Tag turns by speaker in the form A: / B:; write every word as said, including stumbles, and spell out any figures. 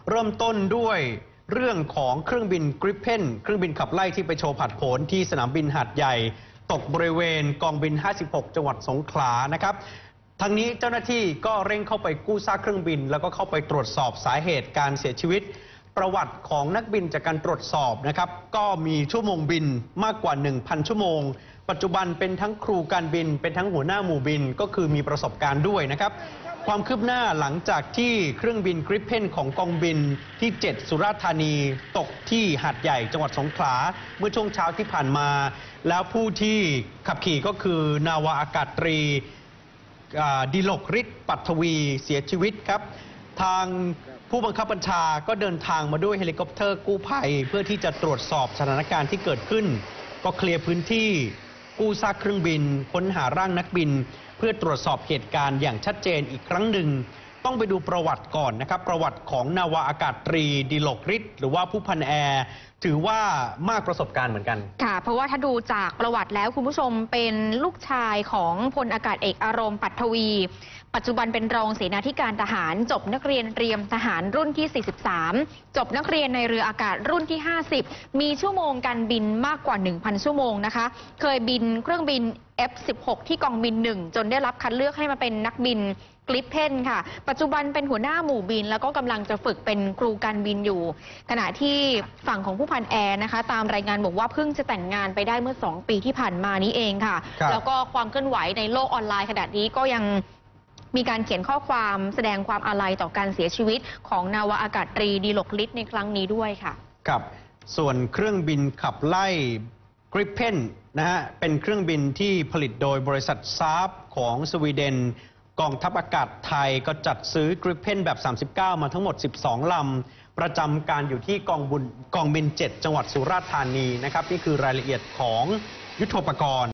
A: เริ่มต้นด้วยเรื่องของเครื่องบินกริปเพนเครื่องบินขับไล่ที่ไปโชว์ผัดโผนที่สนามบินหาดใหญ่ตกบริเวณกองบินห้าสิบหกจังหวัดสงขลานะครับทั้งนี้เจ้าหน้าที่ก็เร่งเข้าไปกู้ซากเครื่องบินแล้วก็เข้าไปตรวจสอบสาเหตุการเสียชีวิตประวัติของนักบินจากการตรวจสอบนะครับก็มีชั่วโมงบินมากกว่า หนึ่งพัน ชั่วโมงปัจจุบันเป็นทั้งครูการบินเป็นทั้งหัวหน้าหมู่บินก็คือมีประสบการณ์ด้วยนะครับความคืบหน้าหลังจากที่เครื่องบินกริปเพนของกองบินที่เจ็ดสุราษฎร์ธานีตกที่หาดใหญ่จังหวัดสงขลาเมื่อช่วงเช้าที่ผ่านมาแล้วผู้ที่ขับขี่ก็คือนาวาอากาศตรีดิลกฤทธิ์ปัทวีเสียชีวิตครับทางผู้บังคับบัญชาก็เดินทางมาด้วยเฮลิคอปเตอร์กู้ภัยเพื่อที่จะตรวจสอบสถานการณ์ที่เกิดขึ้นก็เคลียร์พื้นที่กู้ซากเครื่องบินค้นหาร่างนักบินเพื่อตรวจสอบเหตุการณ์อย่างชัดเจนอีกครั้งหนึ่งต้องไปดูประวัติก่อนนะครับประวัติของนาวาอากาศตรีดิลกฤทธิ์หรือว่าผู้พันแอร์ถือว่ามากประสบการณ์เหมือนกัน
B: ค่ะเพราะว่าถ้าดูจากประวัติแล้วคุณผู้ชมเป็นลูกชายของพลอากาศเอกอารมณ์ปัทวีปัจจุบันเป็นรองเสนาธิการทหารจบนักเรียนเตรียมทหารรุ่นที่สี่สิบสามจบนักเรียนในเรืออากาศรุ่นที่ห้าสิบมีชั่วโมงการบินมากกว่า หนึ่งพัน ชั่วโมงนะคะเคยบินเครื่องบิน เอฟ สิบหก ที่กองบินหนึ่งจนได้รับคัดเลือกให้มาเป็นนักบินกริปเพนค่ะปัจจุบันเป็นหัวหน้าหมู่บินแล้วก็กำลังจะฝึกเป็นครูการบินอยู่ขณะที่ฝั่งของผู้พันแอร์นะคะตามรายงานบอกว่าเพิ่งจะแต่งงานไปได้เมื่อสองปีที่ผ่านมานี้เองค่ะแล้วก็ความเคลื่อนไหวในโลกออนไลน์ขณะนี้ก็ยังมีการเขียนข้อความแสดงความอาลัยต่อการเสียชีวิตของนาวาอากาศตรีดิลกฤทธิ์ในครั้งนี้ด้วยค่ะ
A: ครับส่วนเครื่องบินขับไล่กริปเพนนะฮะเป็นเครื่องบินที่ผลิตโดยบริษัทซาร์ฟของสวีเดนกองทัพอากาศไทยก็จัดซื้อกริปเพนแบบสามสิบเก้ามาทั้งหมดสิบสองลำประจำการอยู่ที่กองบุญกองบินเจ็ดจังหวัดสุราษฎร์ธานีนะครับนี่คือรายละเอียดของยุทโธปกรณ์